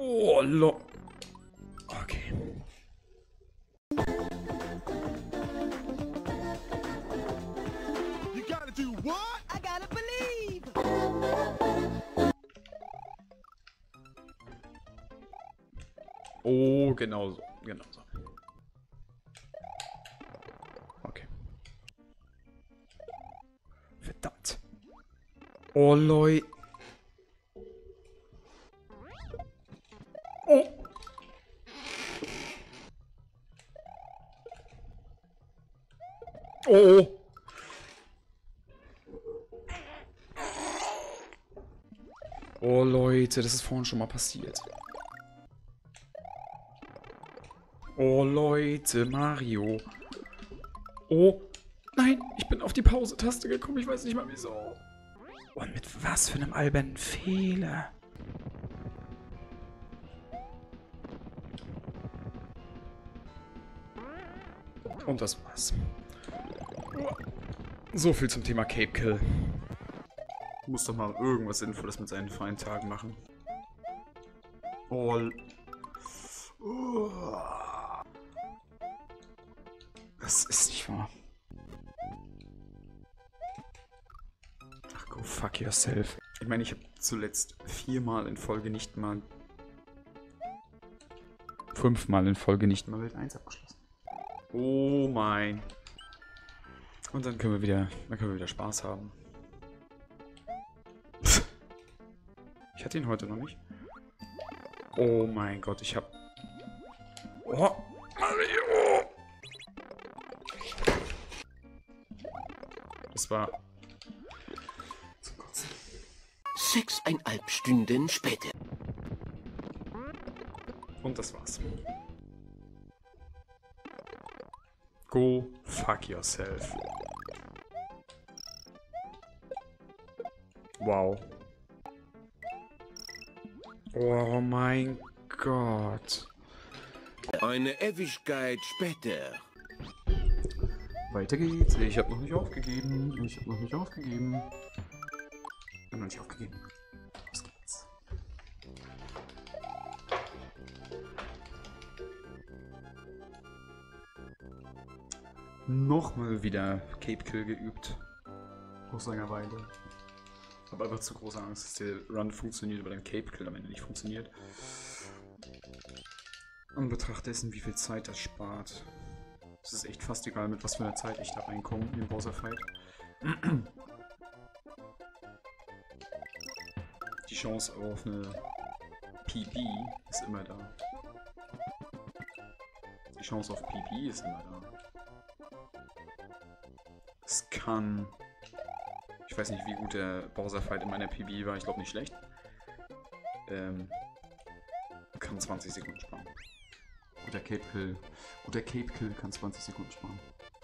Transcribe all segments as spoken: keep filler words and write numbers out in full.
Oh, lo. Okay. You gotta do what? I gotta believe. Oh, genau so. Genau so. Okay. Verdammt. Oh, Leute. Oh. Oh. Oh, Leute, das ist vorhin schon mal passiert. Oh, Leute, Mario. Oh, nein, ich bin auf die Pause-Taste gekommen. Ich weiß nicht mal wieso. Und mit was für einem albernen Fehler. Und das war's. So viel zum Thema Cape Kill. Muss doch mal irgendwas Sinnvolles mit seinen freien Tagen machen. Oh. Oh. Das ist nicht wahr. Ach, go fuck yourself. Ich meine, ich habe zuletzt viermal in Folge nicht mal... Fünfmal in Folge nicht mal Welt eins abgeschlossen. Oh mein. Und dann können wir wieder, dann können wir wieder Spaß haben. Ich hatte ihn heute noch nicht. Oh mein Gott, ich hab... Oh, Mario! Das war... zum Kotzen. Sechseinhalb Stunden später. Und das war's. Go fuck yourself. Wow. Oh mein Gott. Eine Ewigkeit später. Weiter geht's. Ich habe noch nicht aufgegeben. Ich habe noch nicht aufgegeben. Ich habe noch nicht aufgegeben. Los geht's. Nochmal wieder Cape Kill geübt. Aus Langeweile. Ich habe einfach zu große Angst, dass der Run funktioniert, aber der Cape Kill am Ende nicht funktioniert. In Betracht dessen, wie viel Zeit das spart. Es ist echt fast egal, mit was für einer Zeit ich da reinkomme in den Bowser-Fight. Die Chance auf eine P B ist immer da. Die Chance auf P B ist immer da. Es kann... Ich weiß nicht, wie gut der Bowser-Fight in meiner P B war. Ich glaube nicht schlecht. Ähm... Kann zwanzig Sekunden sparen. Guter Cape Kill. Guter Cape Kill kann zwanzig Sekunden sparen.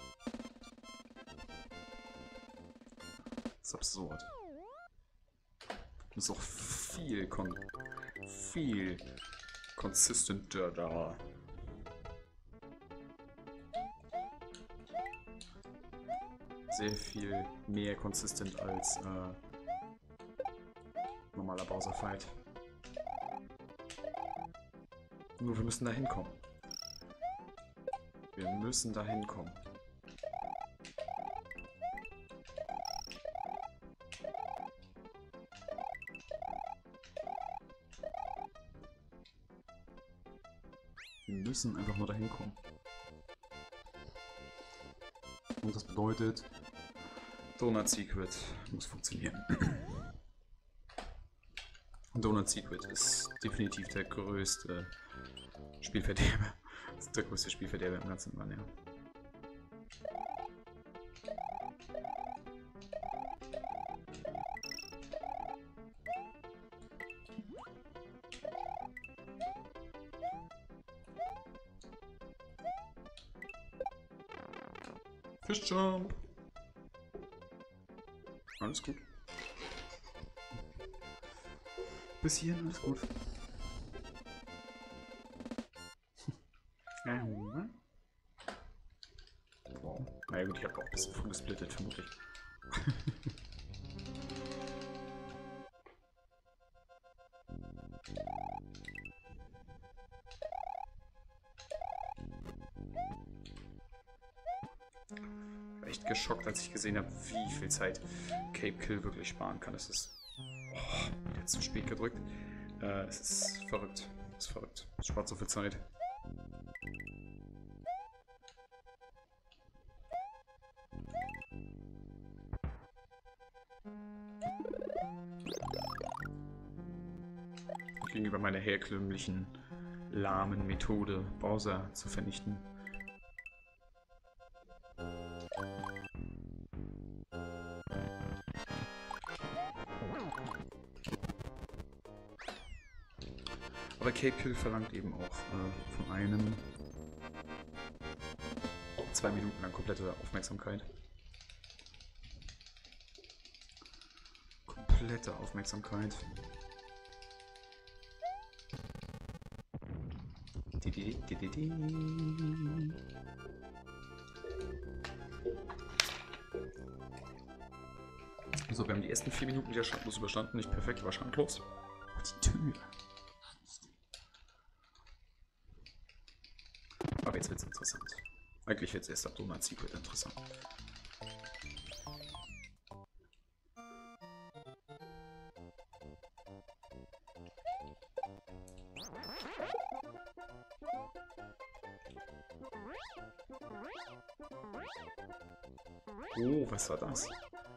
Das ist absurd. Das ist auch viel kon... viel consistenter da. Sehr viel mehr konsistent als äh, normaler Bowser-Fight. Nur wir müssen da hinkommen. Wir müssen da hinkommen. Wir müssen einfach nur da hinkommen. Und das bedeutet, Donut Secret muss funktionieren. Donut Secret ist definitiv der größte Spielverderber. Das ist der größte Spielverderber im ganzen Mann, ja. Fischjump! Alles gut. Bis hierhin alles gut. Wow. Na ja gut, ich habe auch ein bisschen full gesplittet, vermutlich. echt geschockt, als ich gesehen habe, wie viel Zeit Cape Kill wirklich sparen kann. Es ist... Oh, jetzt zu spät gedrückt. Äh, es ist verrückt. Es ist verrückt. Es spart so viel Zeit. Gegenüber meiner herkömmlichen, lahmen Methode, Bowser zu vernichten. Aber Cape Kill verlangt eben auch äh, von einem zwei Minuten lang komplette Aufmerksamkeit. Komplette Aufmerksamkeit. So, wir haben die ersten vier Minuten wieder schandlos überstanden. Nicht perfekt, aber schandlos. Oh, die Tür. Aber jetzt wird es interessant. Eigentlich wird es erst ab Donut Secret interessant. Oh, was war das?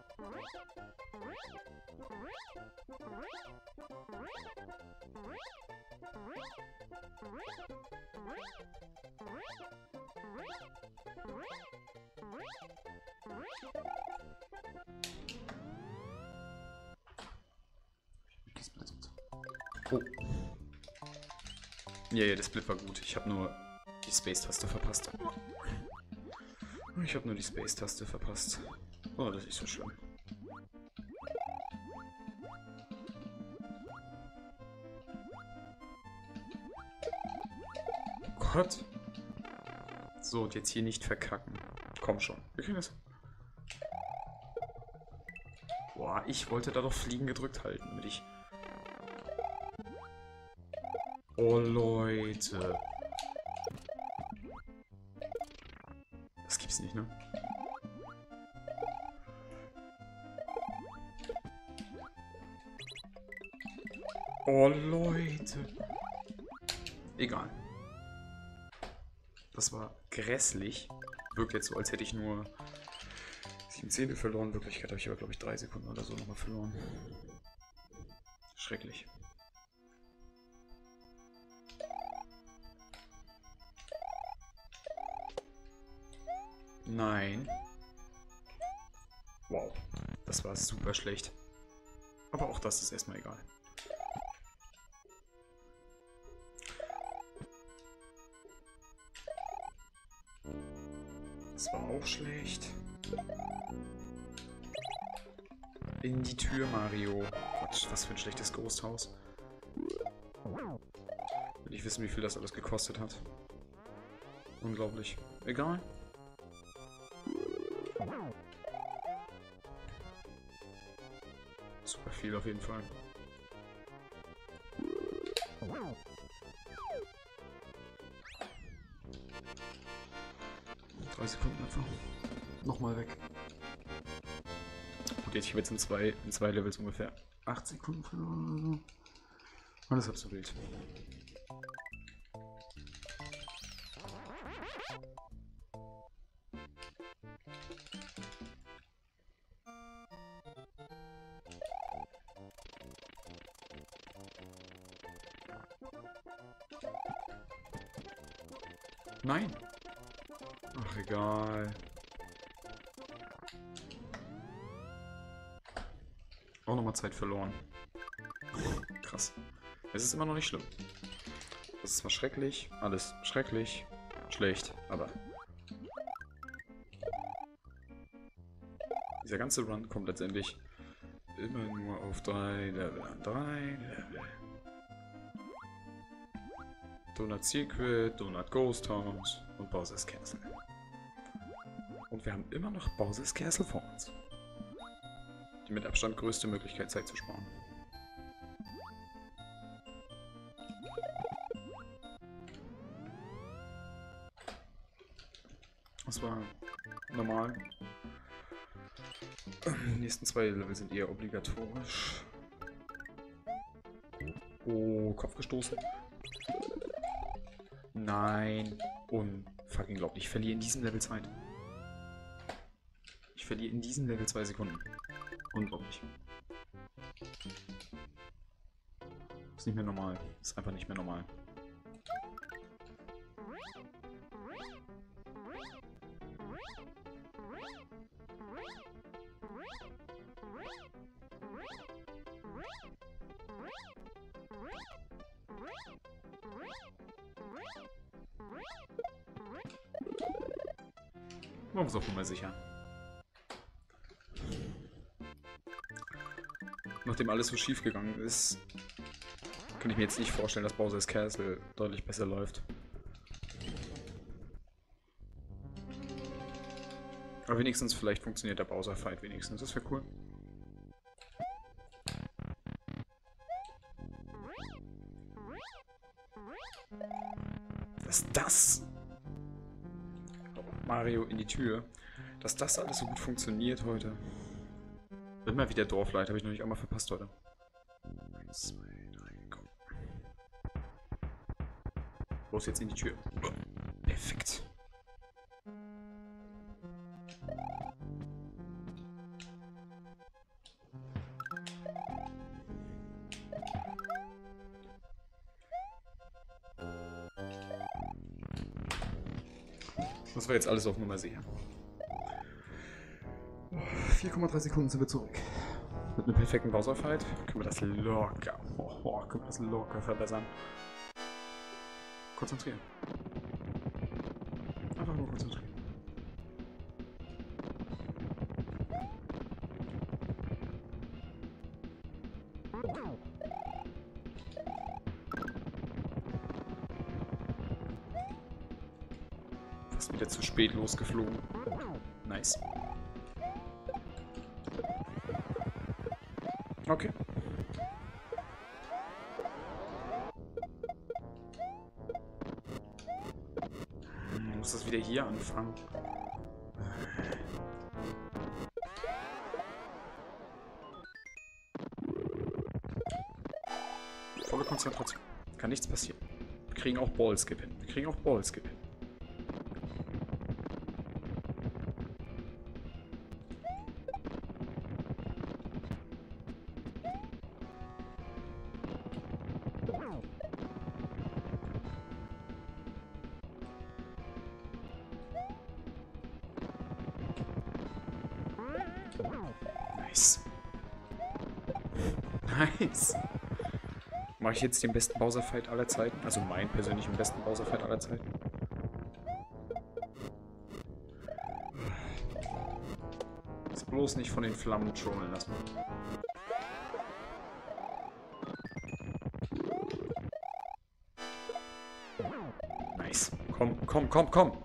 Oh. Ja, ja, der Split war gut. Ich habe nur die Space-Taste verpasst. Ich habe nur die Space-Taste verpasst. Oh, das ist so schlimm. Oh Gott. So, und jetzt hier nicht verkacken. Komm schon. Wir können das. Boah, ich wollte da doch Fliegen gedrückt halten, damit ich... Oh, Leute. Das gibt's nicht, ne? Oh, Leute. Egal. Das war grässlich. Wirkt jetzt so, als hätte ich nur sieben Zehntel verloren. In Wirklichkeit habe ich aber, glaube ich, drei Sekunden oder so nochmal verloren. Schrecklich. Nein. Wow. Das war super schlecht. Aber auch das ist erstmal egal. Das war auch schlecht. In die Tür, Mario. Gott, was für ein schlechtes Ghosthaus. Will ich wissen, wie viel das alles gekostet hat. Unglaublich. Egal. Super viel auf jeden Fall. Drei Sekunden einfach. Nochmal weg. Gut, jetzt ich habe jetzt in zwei, in zwei Levels ungefähr acht Sekunden verloren oder so. Alles halb so wild. Nein. Ach, egal. Auch nochmal Zeit verloren. Krass. Es ist immer noch nicht schlimm. Das ist zwar schrecklich, alles schrecklich, schlecht, aber... Dieser ganze Run kommt letztendlich immer nur auf drei Level an. Drei Level. Donut Secret, Donut Ghost House und Bowser's Castle. Und wir haben immer noch Bowser's Castle vor uns. Die mit Abstand größte Möglichkeit, Zeit zu sparen. Das war normal. Die nächsten zwei Level sind eher obligatorisch. Oh, Kopf gestoßen. Nein. Unfucking glaublich. Ich verliere in diesem Level Zeit. Ich verliere in diesem Level zwei Sekunden. Unglaublich. Ist nicht mehr normal. Ist einfach nicht mehr normal. Man muss auch immer sicher. Nachdem alles so schief gegangen ist, kann ich mir jetzt nicht vorstellen, dass Bowser's Castle deutlich besser läuft. Aber wenigstens, vielleicht funktioniert der Bowser-Fight wenigstens. Das wäre cool. Dass das... Mario in die Tür. Dass das alles so gut funktioniert heute. Immer wieder Dorfleiter, habe ich noch nicht einmal verpasst heute. eins, zwei, drei, go. Los jetzt in die Tür. Perfekt. Das war jetzt alles auf Nummer sicher. vier Komma drei Sekunden sind wir zurück. Mit einem perfekten Bowser-Fight können wir das locker, oh, oh, können wir das locker verbessern. Konzentrieren. Einfach nur konzentrieren. Fast wieder zu spät losgeflogen. Nice. Okay. Ich muss das wieder hier anfangen. Volle Konzentration. Kann nichts passieren. Wir kriegen auch Ballskip hin. Wir kriegen auch Ballskip hin. Nice. Nice. Mache ich jetzt den besten Bowser-Fight aller Zeiten? Also meinen persönlichen besten Bowser-Fight aller Zeiten? Ist bloß nicht von den Flammen trollen lassen. Nice. Komm, komm, komm, komm.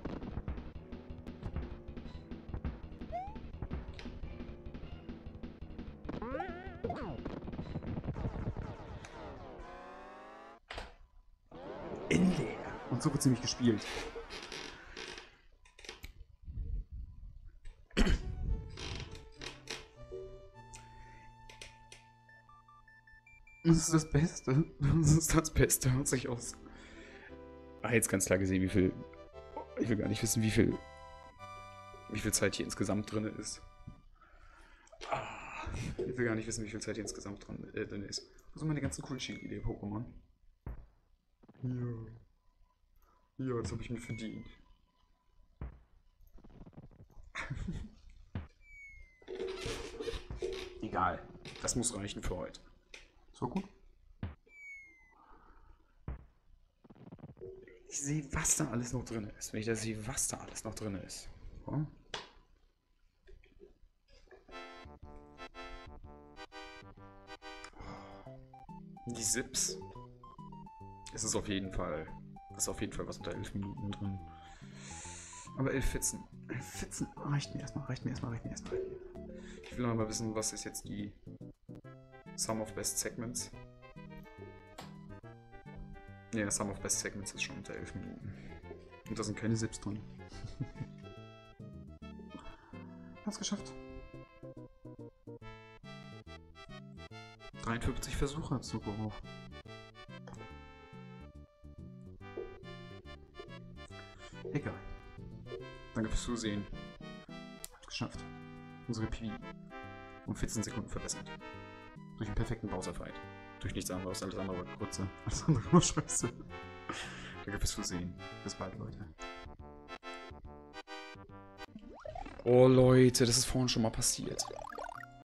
In leer. Und so wird sie nämlich gespielt. Das ist das Beste. Das ist das Beste, hört sich aus. Ah, jetzt ganz klar gesehen, wie viel. Ich will gar nicht wissen, wie viel. Wie viel Zeit hier insgesamt drin ist. Ah, ich will gar nicht wissen, wie viel Zeit hier insgesamt drin, äh, drin ist. Wo sind meine ganzen coolen Cheat-Idee-Pokémon? Ja. Ja, das habe ich mir verdient. Egal. Das muss reichen für heute. So gut. Ich sehe, was da alles noch drin ist. Wenn ich da sehe, was da alles noch drin ist. Oh. Die Sips. Es ist auf jeden Fall. Das ist auf jeden Fall was unter elf Minuten drin. Aber elf Fetzen. elf Fetzen reicht mir erstmal, reicht mir erstmal, reicht mir erstmal. Ich will noch mal wissen, was ist jetzt die Sum of Best Segments. Ja, Sum of Best Segments ist schon unter elf Minuten. Und da sind keine Sips drin. Hab's geschafft. dreiundfünfzig Versuche hat Zuko. Egal. Danke fürs Zusehen. Hat geschafft. Unsere P V um vierzehn Sekunden verbessert. Durch einen perfekten Bowser-Fight. Durch nichts anderes. Alles andere war kurze. Alles andere war scheiße. Danke fürs Zusehen. Bis bald, Leute. Oh, Leute, das ist vorhin schon mal passiert.